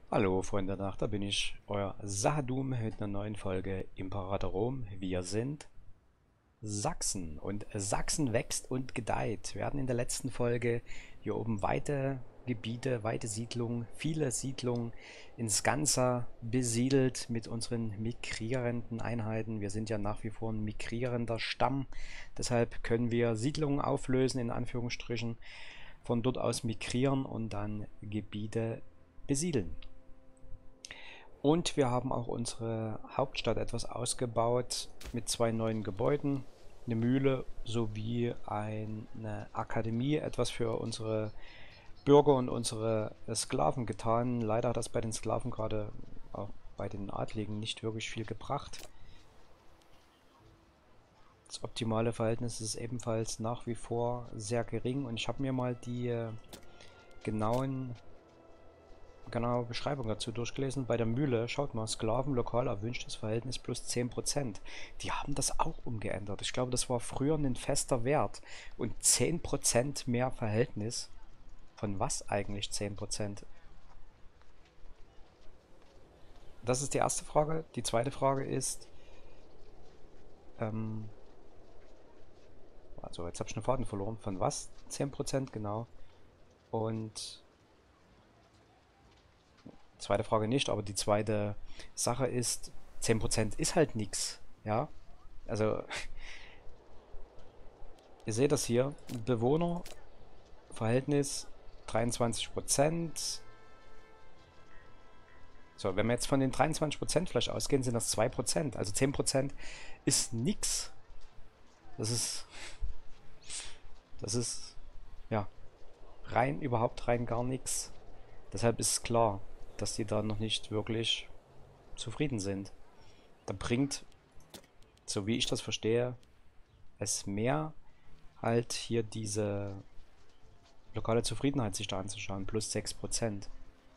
Hallo Freunde der Nacht, da bin ich, euer Sahadum mit einer neuen Folge Imperator Rom. Wir sind Sachsen und Sachsen wächst und gedeiht. Wir hatten in der letzten Folge hier oben weite Gebiete, weite Siedlungen, viele Siedlungen ins Ganze besiedelt mit unseren migrierenden Einheiten. Wir sind ja nach wie vor ein migrierender Stamm, deshalb können wir Siedlungen auflösen, in Anführungsstrichen, von dort aus migrieren und dann Gebiete besiedeln. Und wir haben auch unsere Hauptstadt etwas ausgebaut mit zwei neuen Gebäuden, eine Mühle sowie eine Akademie, etwas für unsere Bürger und unsere Sklaven getan. Leider hat das bei den Sklaven gerade auch bei den Adligen nicht wirklich viel gebracht. Das optimale Verhältnis ist ebenfalls nach wie vor sehr gering und ich habe mir mal die genaue Beschreibung dazu durchgelesen. Bei der Mühle, schaut mal, Sklaven, lokal erwünschtes Verhältnis plus 10%. Die haben das auch umgeändert. Ich glaube, das war früher ein fester Wert. Und 10% mehr Verhältnis. Von was eigentlich 10%? Das ist die erste Frage. Die zweite Frage ist, ähm, also jetzt habe ich einen Faden verloren. Von was 10% genau? Und zweite Frage nicht, aber die zweite Sache ist, 10% ist halt nichts. Ja, also ihr seht das hier. Bewohnerverhältnis 23%. So, wenn wir jetzt von den 23% vielleicht ausgehen, sind das 2%. Also 10% ist nix. Das ist, das ist, ja, überhaupt rein gar nichts. Deshalb ist klar, dass die da noch nicht wirklich zufrieden sind. Da bringt, so wie ich das verstehe, es mehr halt hier diese lokale Zufriedenheit sich da anzuschauen, plus 6%.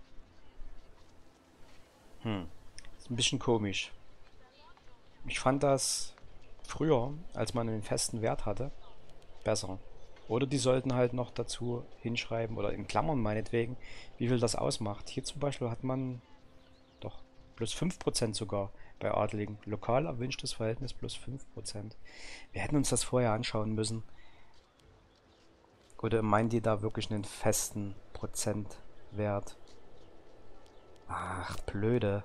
Ist ein bisschen komisch. Ich fand das früher, als man einen festen Wert hatte, besser. Oder die sollten halt noch dazu hinschreiben, oder in Klammern meinetwegen, wie viel das ausmacht. Hier zum Beispiel hat man doch plus 5% sogar bei Adligen. Lokal erwünschtes Verhältnis plus 5%. Wir hätten uns das vorher anschauen müssen. Oder meinen die da wirklich einen festen Prozentwert? Ach, blöde.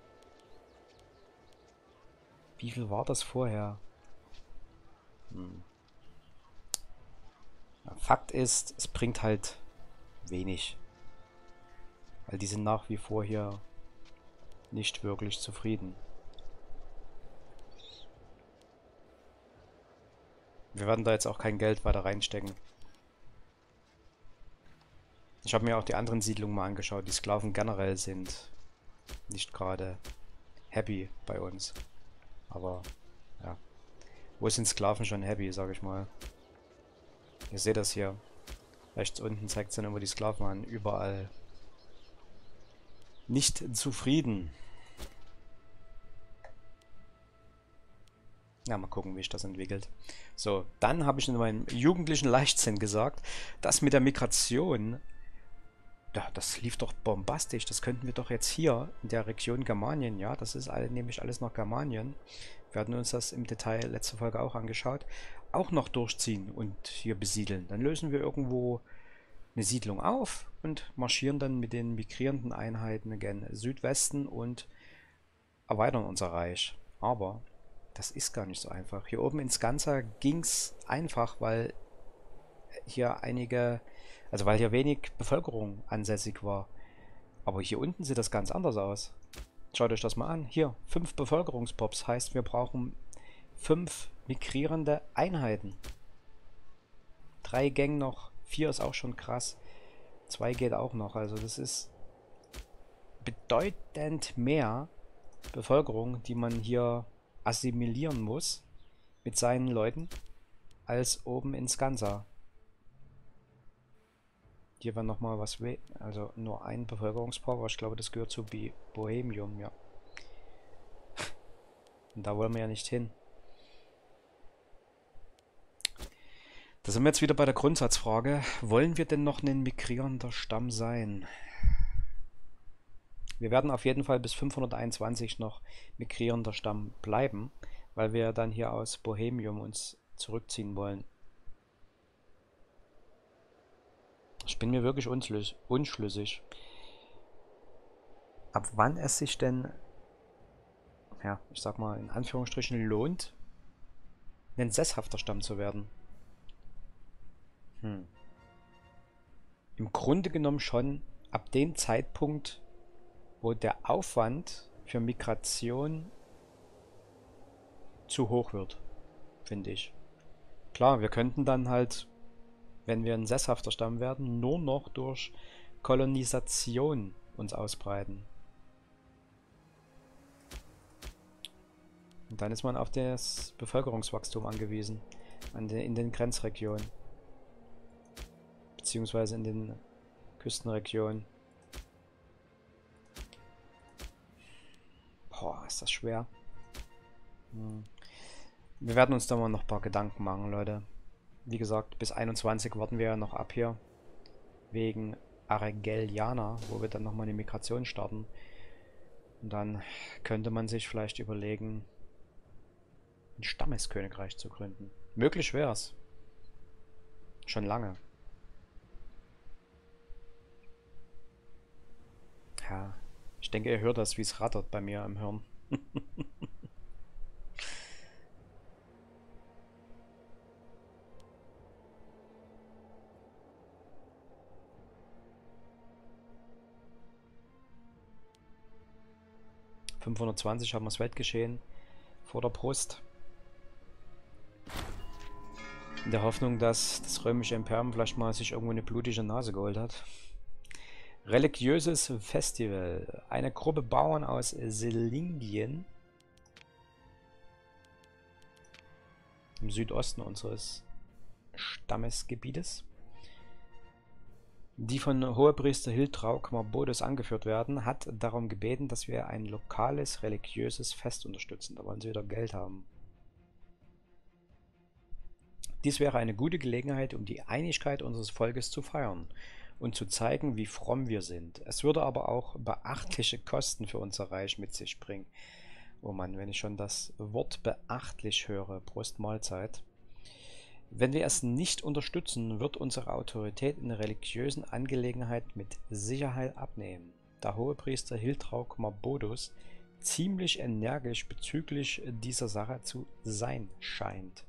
Wie viel war das vorher? Fakt ist, es bringt halt wenig. Weil die sind nach wie vor hier nicht wirklich zufrieden. Wir werden da jetzt auch kein Geld weiter reinstecken. Ich habe mir auch die anderen Siedlungen mal angeschaut. Die Sklaven generell sind nicht gerade happy bei uns. Aber ja, wo sind Sklaven schon happy, sag ich mal. Ihr seht das hier. Rechts unten zeigt es dann immer die Sklaven an. Überall nicht zufrieden. Ja, mal gucken, wie sich das entwickelt. So, dann habe ich in meinem jugendlichen Leichtsinn gesagt, das mit der Migration, ja, das lief doch bombastisch. Das könnten wir doch jetzt hier in der Region Germanien, ja, das ist nämlich alles noch Germanien. Wir hatten uns das im Detail letzte Folge auch angeschaut, auch noch durchziehen und hier besiedeln. Dann lösen wir irgendwo eine Siedlung auf und marschieren dann mit den migrierenden Einheiten gen Südwesten und erweitern unser Reich. Aber das ist gar nicht so einfach. Hier oben ins Ganze ging es einfach, weil hier weil hier wenig Bevölkerung ansässig war. Aber hier unten sieht das ganz anders aus. Schaut euch das mal an. Hier, 5 Bevölkerungspops heißt, wir brauchen 5 migrierende Einheiten. 3 Gang noch, 4 ist auch schon krass. 2 geht auch noch. Also das ist bedeutend mehr Bevölkerung, die man hier assimilieren muss mit seinen Leuten, als oben in Skansa. Hier war nochmal was, also nur ein Bevölkerungspower, ich glaube, das gehört zu Bohemium, ja. Und da wollen wir ja nicht hin. Da sind wir jetzt wieder bei der Grundsatzfrage. Wollen wir denn noch ein migrierender Stamm sein? Wir werden auf jeden Fall bis 521 noch migrierender Stamm bleiben, weil wir dann hier aus Bohemium uns zurückziehen wollen. Ich bin mir wirklich unschlüssig, ab wann es sich denn, ja, ich sag mal in Anführungsstrichen, lohnt, ein sesshafter Stamm zu werden. Im Grunde genommen schon ab dem Zeitpunkt, wo der Aufwand für Migration zu hoch wird, finde ich. Klar, wir könnten dann halt, wenn wir ein sesshafter Stamm werden, nur noch durch Kolonisation uns ausbreiten. Und dann ist man auf das Bevölkerungswachstum angewiesen, in den Grenzregionen. Beziehungsweise in den Küstenregionen. Boah, ist das schwer. Wir werden uns da mal noch ein paar Gedanken machen, Leute. Wie gesagt, bis 21 warten wir ja noch ab hier. Wegen Argeliana, wo wir dann nochmal eine Migration starten. Und dann könnte man sich vielleicht überlegen, ein Stammeskönigreich zu gründen. Möglich wäre es. Schon lange. Ja, ich denke, ihr hört das, wie es rattert bei mir im Hirn. 520 haben wir das Weltgeschehen vor der Brust. In der Hoffnung, dass das römische Imperium vielleicht mal sich irgendwo eine blutige Nase geholt hat. Religiöses Festival. Eine Gruppe Bauern aus Selingien im Südosten unseres Stammesgebietes, die von Hohepriester Hiltrauk Marbodes angeführt werden, hat darum gebeten, dass wir ein lokales religiöses Fest unterstützen. Da wollen sie wieder Geld haben. Dies wäre eine gute Gelegenheit, um die Einigkeit unseres Volkes zu feiern und zu zeigen, wie fromm wir sind. Es würde aber auch beachtliche Kosten für unser Reich mit sich bringen. Oh Mann, wenn ich schon das Wort beachtlich höre, Prost Mahlzeit. Wenn wir es nicht unterstützen, wird unsere Autorität in religiösen Angelegenheiten mit Sicherheit abnehmen, da Hohepriester Hiltrauk Marbodus ziemlich energisch bezüglich dieser Sache zu sein scheint.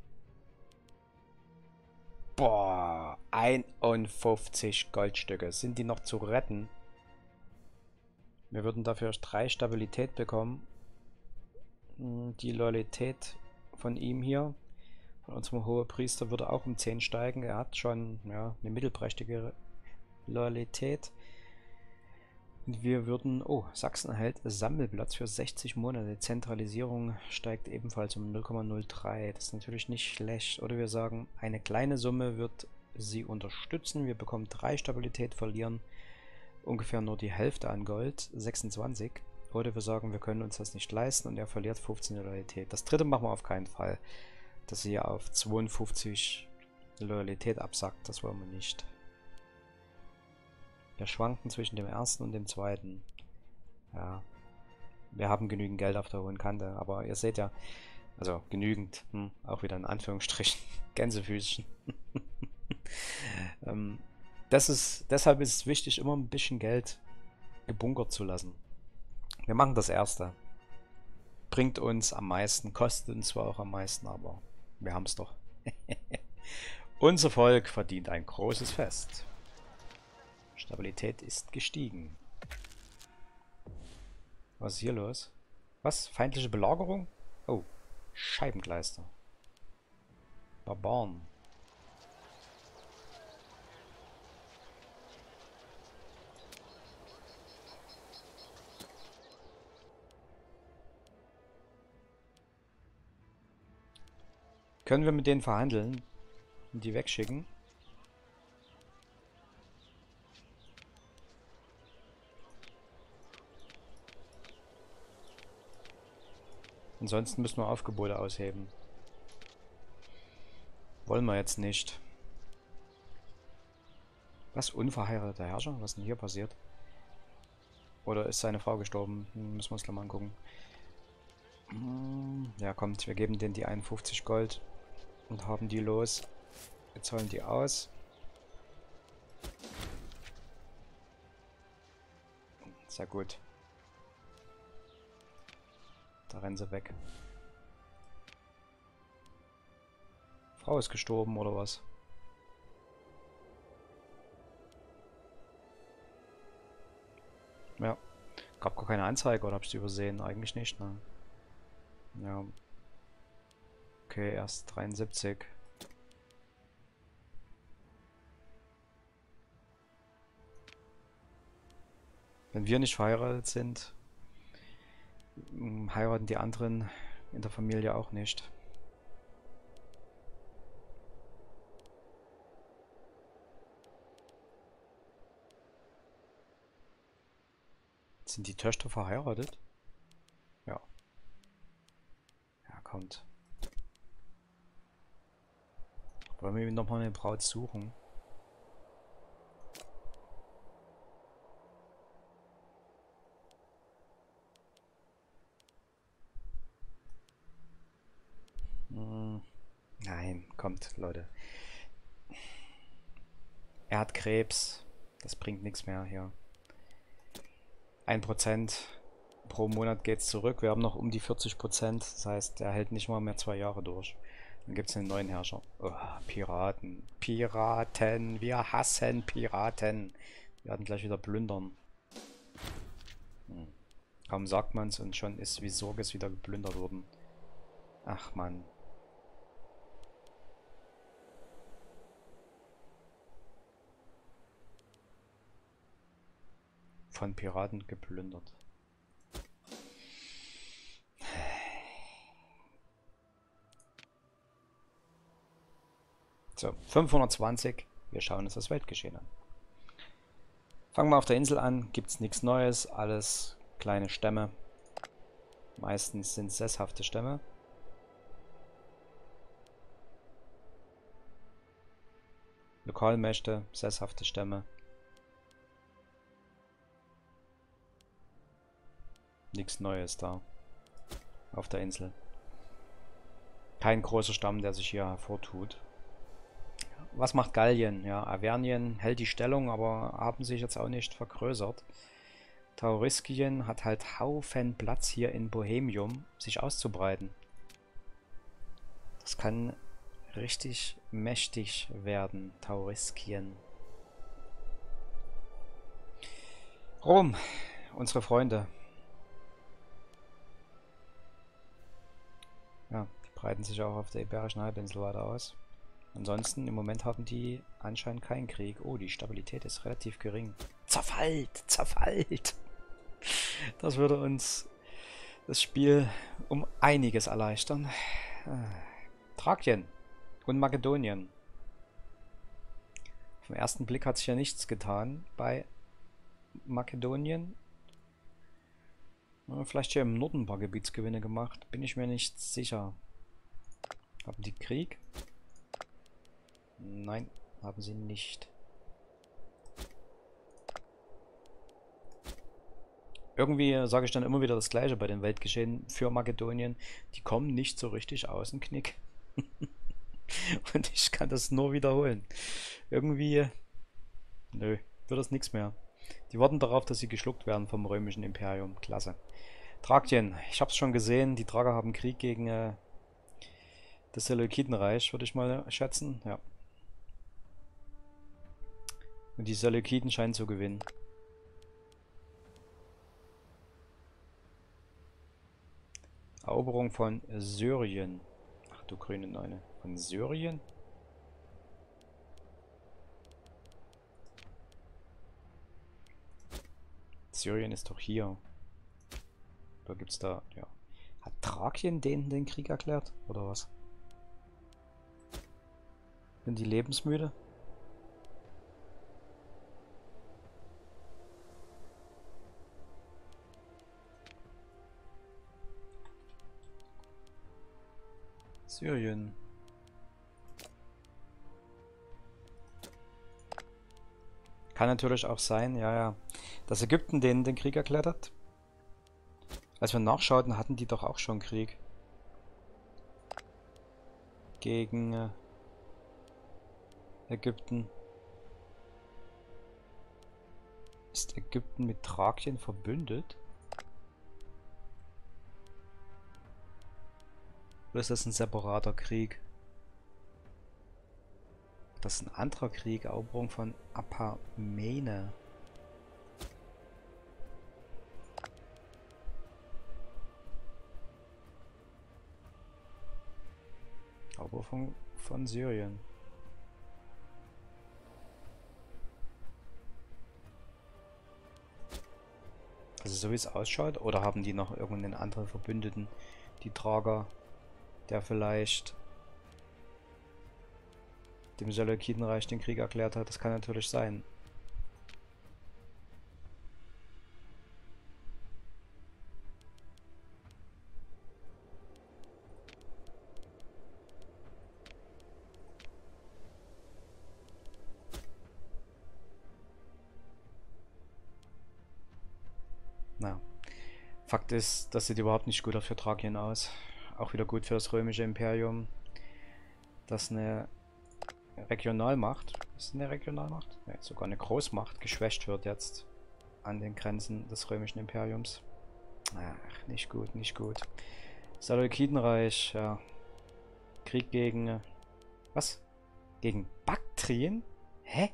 Boah, 51 Goldstücke. Sind die noch zu retten? Wir würden dafür 3 Stabilität bekommen. Die Loyalität von ihm hier, von unserem Hohepriester, würde auch um 10 steigen. Er hat schon ja, eine mittelprächtige Loyalität. Und wir würden... Oh, Sachsen erhält Sammelplatz für 60 Monate. Zentralisierung steigt ebenfalls um 0,03. Das ist natürlich nicht schlecht. Oder wir sagen, eine kleine Summe wird sie unterstützen. Wir bekommen 3 Stabilität, verlieren ungefähr nur die Hälfte an Gold, 26. Oder wir sagen, wir können uns das nicht leisten und er verliert 15 Loyalität. Das dritte machen wir auf keinen Fall. Dass sie auf 52 Loyalität absackt, das wollen wir nicht. Wir schwanken zwischen dem ersten und dem zweiten. Ja, wir haben genügend Geld auf der hohen Kante, aber ihr seht ja, also genügend, auch wieder in Anführungsstrichen, Gänsefüßchen. Deshalb ist es wichtig, immer ein bisschen Geld gebunkert zu lassen. Wir machen das erste. Bringt uns am meisten, kostet uns zwar auch am meisten, aber wir haben es doch. Unser Volk verdient ein großes Fest. Stabilität ist gestiegen. Was ist hier los? Was? Feindliche Belagerung? Oh, Scheibenkleister. Barbaren. Können wir mit denen verhandeln und die wegschicken? Ansonsten müssen wir Aufgebote ausheben. Wollen wir jetzt nicht. Was? Unverheirateter Herrscher? Was ist denn hier passiert? Oder ist seine Frau gestorben? Müssen wir uns gleich mal angucken. Ja, kommt, wir geben denen die 51 Gold und haben die los. Wir zahlen die aus. Sehr gut. Da rennen sie weg. Frau ist gestorben oder was? Ja. Gab gar keine Anzeige oder hab ich die übersehen? Eigentlich nicht, ne? Ja. Okay, erst 73. Wenn wir nicht verheiratet sind, heiraten die anderen in der Familie auch nicht. Sind die Töchter verheiratet? Ja. Ja, kommt. Wollen wir nochmal eine Braut suchen? Nein, kommt, Leute. Er hat Krebs. Das bringt nichts mehr hier. 1% pro Monat geht es zurück. Wir haben noch um die 40%. Das heißt, er hält nicht mal mehr 2 Jahre durch. Dann gibt es einen neuen Herrscher. Oh, Piraten. Piraten. Wir hassen Piraten. Wir werden gleich wieder plündern. Kaum sagt man es und schon ist wie Sorges wieder geplündert worden. Ach Mann. Von Piraten geplündert. So, 520. Wir schauen uns das Weltgeschehen an. Fangen wir auf der Insel an. Gibt es nichts Neues. Alles kleine Stämme. Meistens sind sesshafte Stämme. Lokalmächte, sesshafte Stämme. Nichts Neues da. Auf der Insel. Kein großer Stamm, der sich hier hervortut. Was macht Gallien? Ja, Avernien hält die Stellung, aber haben sich jetzt auch nicht vergrößert. Tauriskien hat halt Haufen Platz hier in Bohemium, sich auszubreiten. Das kann richtig mächtig werden, Tauriskien. Rom, unsere Freunde. Ja, die breiten sich auch auf der Iberischen Halbinsel weiter aus. Ansonsten, im Moment haben die anscheinend keinen Krieg. Oh, die Stabilität ist relativ gering. Zerfallt! Zerfallt! Das würde uns das Spiel um einiges erleichtern. Thrakien und Makedonien. Auf den ersten Blick hat sich ja nichts getan bei Makedonien. Vielleicht hier im Norden ein paar Gebietsgewinne gemacht. Bin ich mir nicht sicher. Haben die Krieg? Nein, haben sie nicht. Irgendwie sage ich dann immer wieder das Gleiche bei den Weltgeschehen für Makedonien. Die kommen nicht so richtig aus dem Knick. Und ich kann das nur wiederholen. Irgendwie, nö, wird das nichts mehr. Die warten darauf, dass sie geschluckt werden vom römischen Imperium. Klasse. Thrakien, ich habe es schon gesehen. Die Thraker haben Krieg gegen das Seleukidenreich, würde ich mal schätzen. Ja. Und die Seleukiden scheinen zu gewinnen. Eroberung von Syrien. Ach du grüne Neune. Von Syrien? Syrien ist doch hier. Da gibt's da, ja. Hat Thrakien denen den Krieg erklärt? Oder was? Sind die lebensmüde? Syrien. Kann natürlich auch sein, ja, ja, dass Ägypten denen den Krieg erklärt hat. Als wir nachschauten, hatten die doch auch schon Krieg. Gegen Ägypten. Ist Ägypten mit Thrakien verbündet? Oder ist das ein separater Krieg? Das ist ein anderer Krieg, Eroberung von Apamene. Eroberung von Syrien. Also so wie es ausschaut, oder haben die noch irgendeinen anderen Verbündeten, die Trager, der vielleicht dem Seleukidenreich den Krieg erklärt hat? Das kann natürlich sein. Na, Fakt ist, das sieht überhaupt nicht gut für Thrakien aus. Auch wieder gut für das römische Imperium, dass eine Regionalmacht, ist eine Regionalmacht? Nee, sogar eine Großmacht geschwächt wird jetzt an den Grenzen des römischen Imperiums. Ach, nicht gut, nicht gut. Seleukidenreich, ja. Krieg gegen, was? Gegen Baktrien? Hä?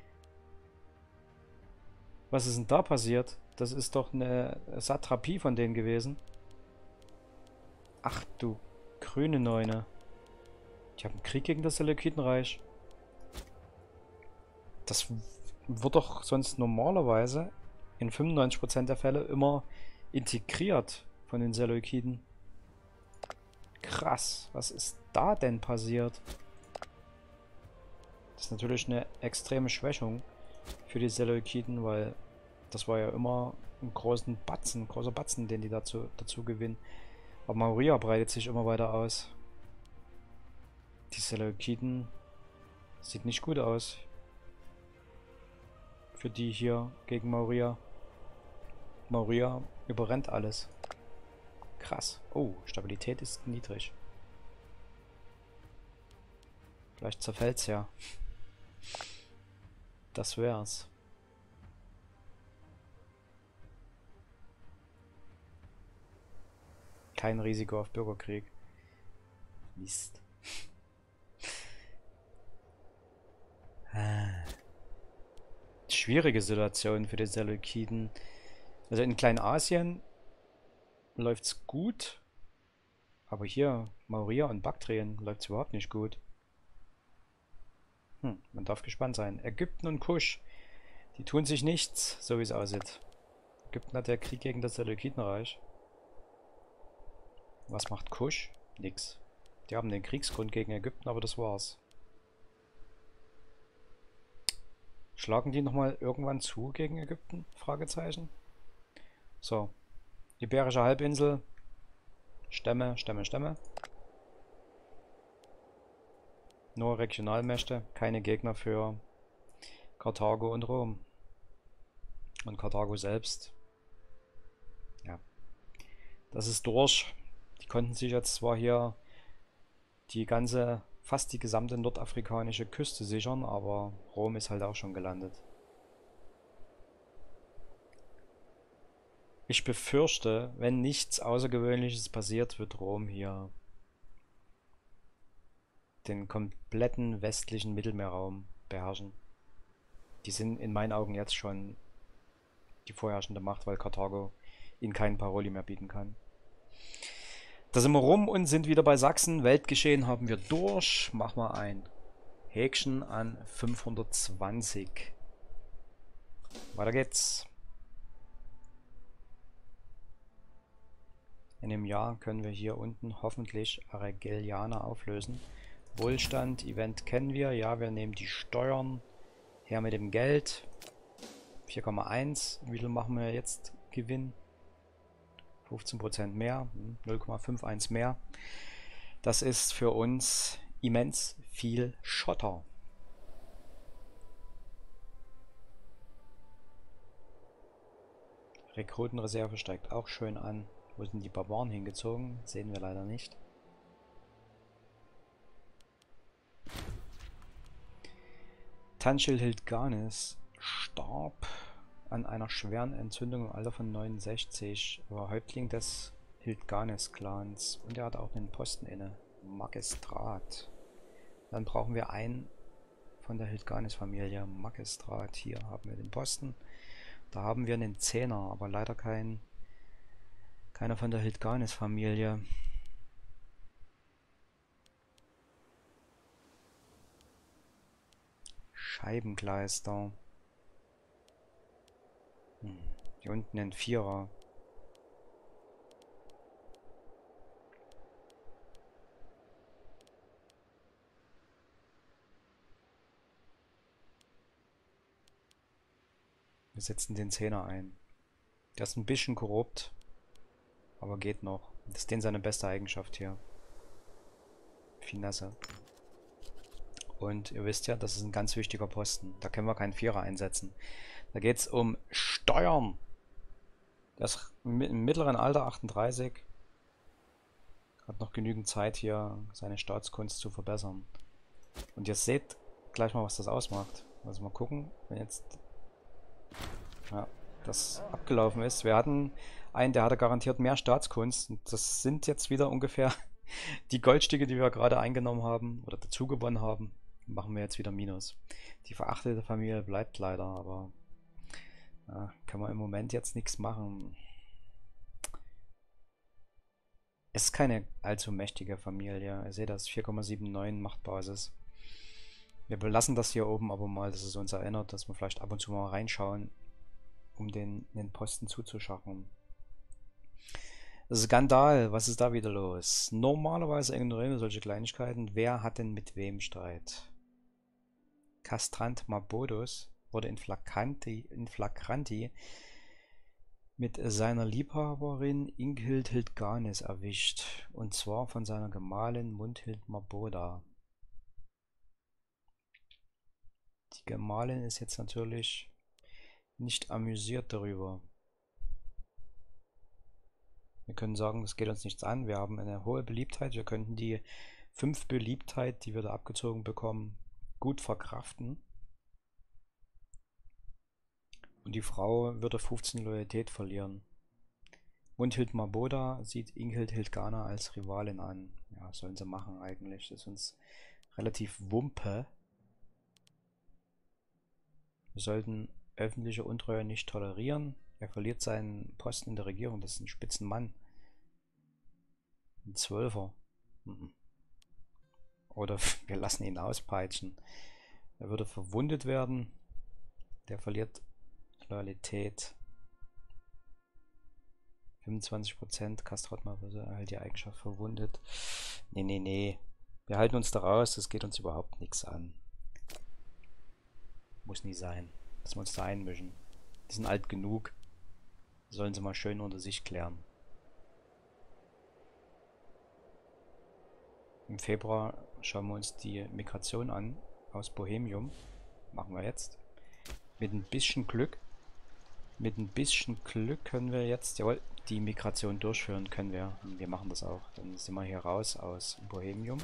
Was ist denn da passiert? Das ist doch eine Satrapie von denen gewesen. Ach du grüne Neune. Die haben einen Krieg gegen das Seleukidenreich. Das wird doch sonst normalerweise in 95% der Fälle immer integriert von den Seleukiden. Krass, was ist da denn passiert? Das ist natürlich eine extreme Schwächung für die Seleukiden, weil das war ja immer ein großer Batzen, den die dazu gewinnen. Aber Maurya breitet sich immer weiter aus. Die Seleukiden sieht nicht gut aus. Für die hier gegen Maurya. Maurya überrennt alles. Krass. Oh, Stabilität ist niedrig. Vielleicht zerfällt's ja. Das wär's. Kein Risiko auf Bürgerkrieg. Mist. Schwierige Situation für die Seleukiden. Also in Kleinasien läuft's gut. Aber hier, Maurya und Baktrien, läuft's überhaupt nicht gut. Man darf gespannt sein. Ägypten und Kusch, die tun sich nichts, so wie es aussieht. Ägypten hat der Krieg gegen das Seleukidenreich. Was macht Kusch? Nix. Die haben den Kriegsgrund gegen Ägypten, aber das war's. Schlagen die nochmal irgendwann zu gegen Ägypten? Fragezeichen. So. Iberische Halbinsel. Stämme. Nur Regionalmächte, keine Gegner für Karthago und Rom. Und Karthago selbst. Ja. Das ist durch. Die konnten sich jetzt zwar hier fast die gesamte nordafrikanische Küste sichern, aber Rom ist halt auch schon gelandet. Ich befürchte, wenn nichts Außergewöhnliches passiert, wird Rom hier den kompletten westlichen Mittelmeerraum beherrschen. Die sind in meinen Augen jetzt schon die vorherrschende Macht, weil Karthago ihnen keinen Paroli mehr bieten kann. Da sind wir rum und sind wieder bei Sachsen. Weltgeschehen haben wir durch. Machen wir ein Häkchen an 520. Weiter geht's. In dem Jahr können wir hier unten hoffentlich Arigeliana auflösen. Wohlstand, Event kennen wir. Ja, wir nehmen die Steuern. Her mit dem Geld. 4,1. Wie viel machen wir jetzt Gewinn? 15% mehr. 0,51 mehr. Das ist für uns immens viel Schotter. Rekrutenreserve steigt auch schön an. Wo sind die Barbaren hingezogen? Sehen wir leider nicht. Tanchil Hildganes starb an einer schweren Entzündung im Alter von 69. Er war Häuptling des Hildganes-Clans und er hat auch einen Posten inne. Magistrat. Dann brauchen wir einen von der Hildganes-Familie. Magistrat. Hier haben wir den Posten. Da haben wir einen Zehner, aber leider keiner von der Hildganes-Familie. Scheibenkleister. Hier unten ein Vierer. Wir setzen den Zehner ein. Der ist ein bisschen korrupt, aber geht noch. Das ist seine beste Eigenschaft hier. Finesse. Und ihr wisst ja, das ist ein ganz wichtiger Posten. Da können wir keinen Vierer einsetzen. Da geht es um Steuern. Das ist im mittleren Alter, 38. Hat noch genügend Zeit hier, seine Staatskunst zu verbessern. Und ihr seht gleich mal, was das ausmacht. Also mal gucken, wenn jetzt das abgelaufen ist. Wir hatten einen, der hatte garantiert mehr Staatskunst. Und das sind jetzt wieder ungefähr die Goldstücke, die wir gerade eingenommen haben oder dazu gewonnen haben. Machen wir jetzt wieder Minus. Die verachtete Familie bleibt leider, aber kann man im Moment jetzt nichts machen. Es ist keine allzu mächtige Familie. Ihr seht das, 4,79 Machtbasis. Wir belassen das hier oben aber mal, dass es uns erinnert, dass wir vielleicht ab und zu mal reinschauen, um den Posten zuzuschaffen. Skandal, was ist da wieder los? Normalerweise ignorieren wir solche Kleinigkeiten. Wer hat denn mit wem Streit? Castrant Mabodus wurde in Flagranti mit seiner Liebhaberin Inghild Hildganes erwischt. Und zwar von seiner Gemahlin Mundhild Maboda. Die Gemahlin ist jetzt natürlich nicht amüsiert darüber. Wir können sagen, das geht uns nichts an. Wir haben eine hohe Beliebtheit. Wir könnten die 5 Beliebtheit, die wir da abgezogen bekommen, gut verkraften. Und die Frau würde 15 Loyalität verlieren. Mundhild Maboda sieht Inghild Hildgana als Rivalin an. Ja, sollen sie machen eigentlich. Das ist uns relativ Wumpe. Wir sollten öffentliche Untreue nicht tolerieren. Er verliert seinen Posten in der Regierung. Das ist ein Spitzenmann. Ein Zwölfer. Oder wir lassen ihn auspeitschen. Er würde verwundet werden. Der verliert Loyalität. 25%. Kastrat mal erhält die Eigenschaft verwundet. Nee. Wir halten uns da raus. Das geht uns überhaupt nichts an. Muss nie sein, dass wir uns da einmischen. Die sind alt genug. Sollen sie mal schön unter sich klären. Im Februar schauen wir uns die Migration an aus Bohemium. Machen wir jetzt. Mit ein bisschen Glück. Können wir jetzt, jawohl, die Migration durchführen können wir. Und wir machen das auch. Dann sind wir hier raus aus Bohemium.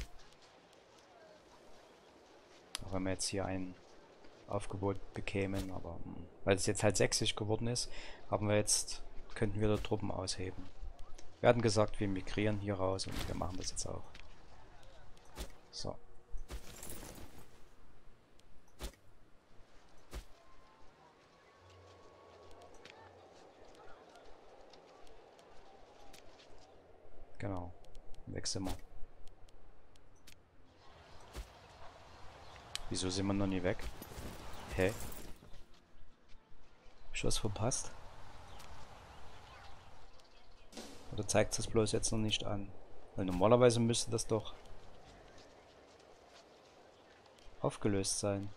Auch wenn wir jetzt hier ein Aufgebot bekämen, aber weil es jetzt halt sächsisch geworden ist, könnten wir da Truppen ausheben. Wir hatten gesagt, wir migrieren hier raus und wir machen das jetzt auch. So. Genau. Weg sind wir. Wieso sind wir noch nie weg? Hä? Hab ich was verpasst? Oder zeigt es das bloß jetzt noch nicht an? Weil normalerweise müsste das doch aufgelöst sein.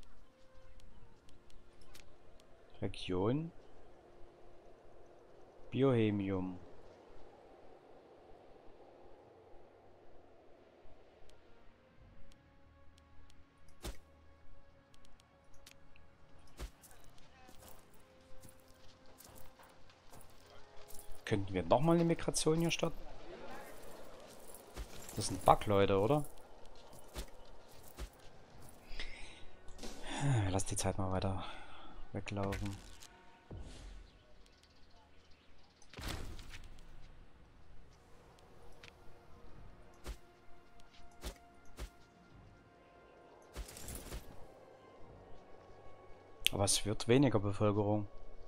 Region Biohemium. Könnten wir nochmal eine Migration hier starten? Das sind Bug, Leute, oder? Lass die Zeit mal weiter weglaufen. Aber es wird weniger Bevölkerung.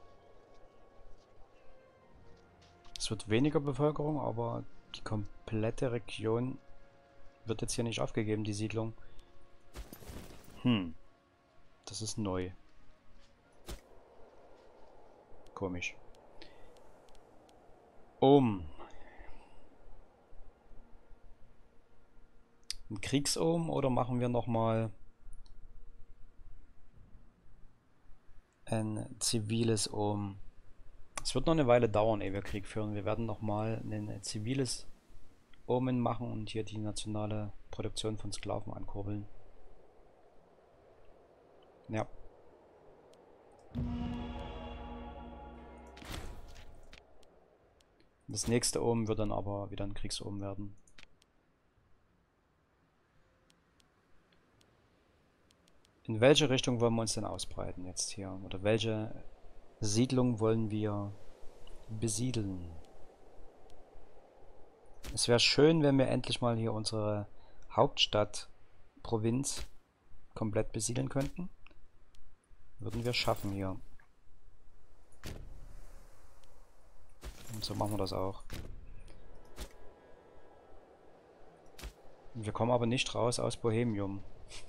Es wird weniger Bevölkerung, aber die komplette Region wird jetzt hier nicht aufgegeben, die Siedlung. Das ist neu. Komisch. Ein Kriegsohm oder machen wir nochmal ein ziviles Ohm? Es wird noch eine Weile dauern, ehe wir Krieg führen. Wir werden nochmal ein ziviles Omen machen und hier die nationale Produktion von Sklaven ankurbeln. Ja. Das nächste Omen wird dann aber wieder ein Kriegsohm werden. In welche Richtung wollen wir uns denn ausbreiten jetzt hier? Oder welche Siedlung wollen wir besiedeln? Es wäre schön, wenn wir endlich mal hier unsere Hauptstadt, Provinz komplett besiedeln könnten. Würden wir schaffen hier. Und so machen wir das auch. Wir kommen aber nicht raus aus Bohemium.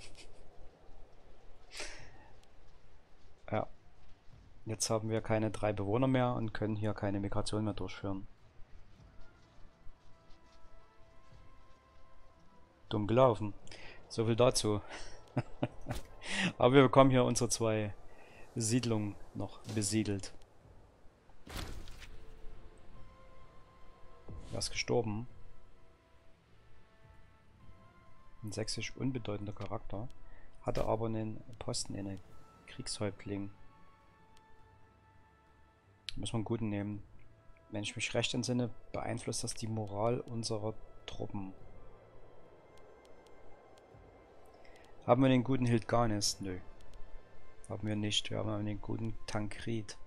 Ja. Jetzt haben wir keine 3 Bewohner mehr und können hier keine Migration mehr durchführen. Dumm gelaufen. So viel dazu. Aber wir bekommen hier unsere 2 Siedlungen noch besiedelt. Wer ist gestorben? Ein sächsisch unbedeutender Charakter. Hatte aber einen Posten inne. Kriegshäuptling. Muss man einen guten nehmen. Wenn ich mich recht entsinne, beeinflusst das die Moral unserer Truppen. Haben wir den guten Hildganis? Nö. Haben wir nicht. Wir haben den guten Tankred.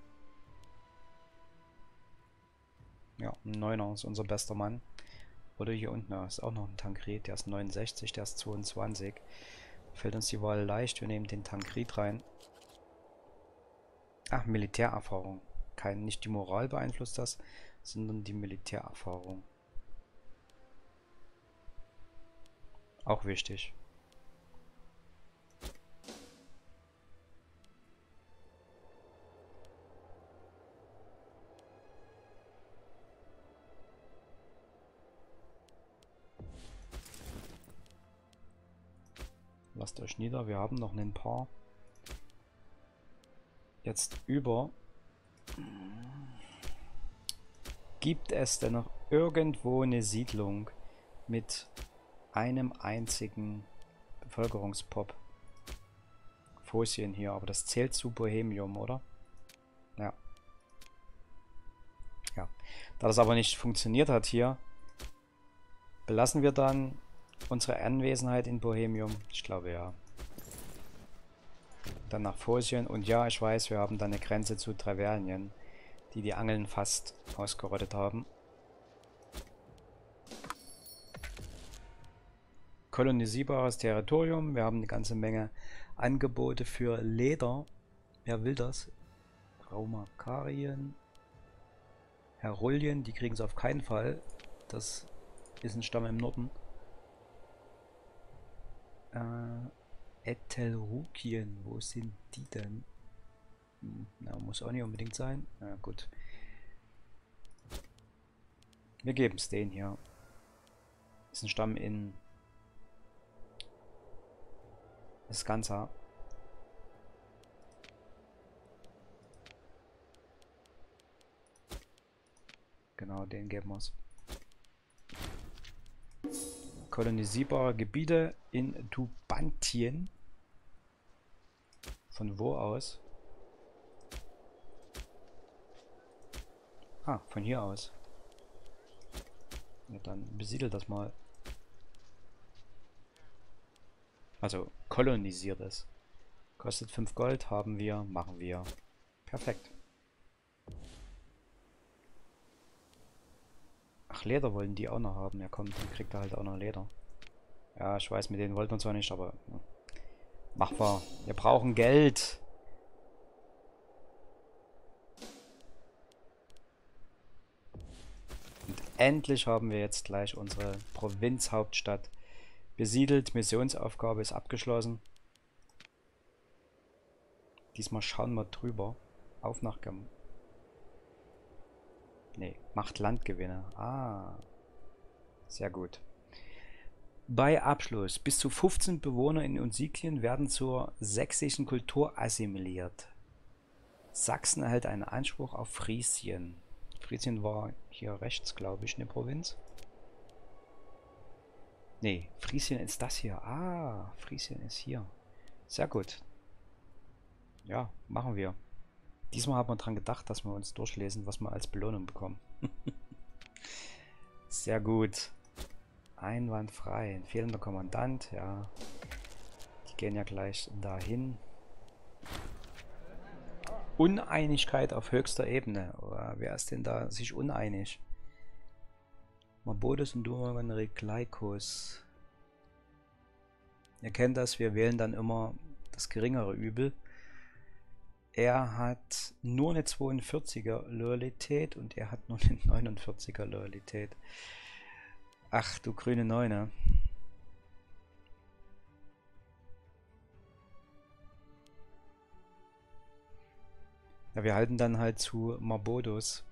Ja, ein 9er ist unser bester Mann. Oder hier unten ist auch noch ein Tankred. Der ist 69, der ist 22. Fällt uns die Wahl leicht. Wir nehmen den Tankred rein. Ach, Militärerfahrung. Nicht die Moral beeinflusst das, sondern die Militärerfahrung. Auch wichtig. Lasst euch nieder, wir haben noch ein paar jetzt über. Gibt es denn noch irgendwo eine Siedlung mit einem einzigen Bevölkerungspop? Fosien hier, aber das zählt zu Bohemium, oder? Ja. Ja. Da das aber nicht funktioniert hat hier, belassen wir dann unsere Anwesenheit in Bohemium. Ich glaube ja. Dann nach Fosien. Und ja, ich weiß, wir haben dann eine Grenze zu Trevernien, die Angeln fast ausgerottet haben. Kolonisierbares Territorium. Wir haben eine ganze Menge Angebote für Leder. Wer will das? Raumakarien. Herullien, die kriegen es auf keinen Fall. Das ist ein Stamm im Norden. Etelrukien, wo sind die denn? Na, muss auch nicht unbedingt sein. Na gut. Wir geben es den hier. Ist ein Stamm in Skansa. Genau, den geben wir es. Kolonisierbare Gebiete in Tubantien. Von wo aus? Ah, von hier aus. Ja, dann besiedelt das mal. Also kolonisiert es. Kostet 5 Gold, haben wir, machen wir. Perfekt. Ach, Leder wollen die auch noch haben. Ja komm, dann kriegt er halt auch noch Leder. Ja, ich weiß, mit denen wollten wir zwar nicht, aber ja. Machen wir. Wir brauchen Geld. Und endlich haben wir jetzt gleich unsere Provinzhauptstadt besiedelt. Missionsaufgabe ist abgeschlossen. Diesmal schauen wir drüber. Auf nach Nee, macht Landgewinne. Ah, sehr gut. Bei Abschluss. Bis zu 15 Bewohner in Unsiklien werden zur sächsischen Kultur assimiliert. Sachsen erhält einen Anspruch auf Friesien. Friesien war hier rechts, glaube ich, eine Provinz. Nee, Friesien ist das hier. Ah, Friesien ist hier. Sehr gut. Ja, machen wir. Diesmal haben wir dran gedacht, dass wir uns durchlesen, was wir als Belohnung bekommen. Sehr gut. Einwandfrei. Ein fehlender Kommandant, ja. Die gehen ja gleich dahin. Uneinigkeit auf höchster Ebene. Oder wer ist denn da sich uneinig? Mabodus und Dumagan Rekleikos. Ihr kennt das, wir wählen dann immer das geringere Übel. Er hat nur eine 42er Loyalität und er hat nur eine 49er Loyalität. Ach du grüne Neune. Ja, wir halten dann halt zu Mabodus.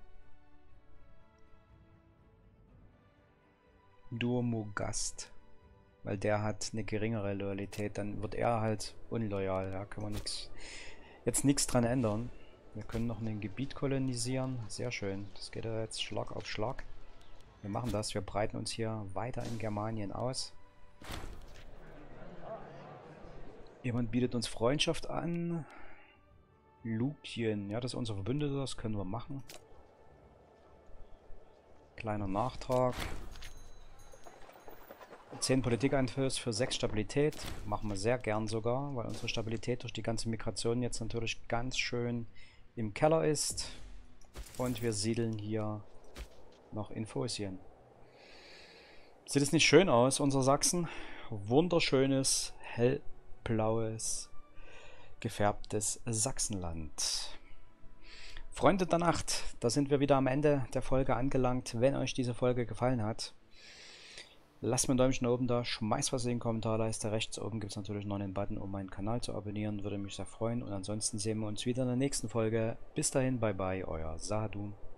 Durmogast. Weil der hat eine geringere Loyalität. Dann wird er halt unloyal. Da kann man jetzt nichts dran ändern. Wir können noch ein Gebiet kolonisieren. Sehr schön. Das geht ja jetzt Schlag auf Schlag. Wir machen das. Wir breiten uns hier weiter in Germanien aus. Jemand bietet uns Freundschaft an. Lukien. Ja, das ist unser Verbündeter. Das können wir machen. Kleiner Nachtrag. 10 Politikeinflüsse für 6 Stabilität. Machen wir sehr gern sogar, weil unsere Stabilität durch die ganze Migration jetzt natürlich ganz schön im Keller ist. Und wir siedeln hier noch in Phosien. Sieht es nicht schön aus, unser Sachsen? Wunderschönes, hellblaues, gefärbtes Sachsenland. Freunde der Nacht, da sind wir wieder am Ende der Folge angelangt. Wenn euch diese Folge gefallen hat, lasst mir ein Däumchen oben da, schmeißt was in die Kommentarleiste. Rechts oben gibt es natürlich noch einen Button, um meinen Kanal zu abonnieren. Würde mich sehr freuen. Und ansonsten sehen wir uns wieder in der nächsten Folge. Bis dahin, bye bye, euer Sadu.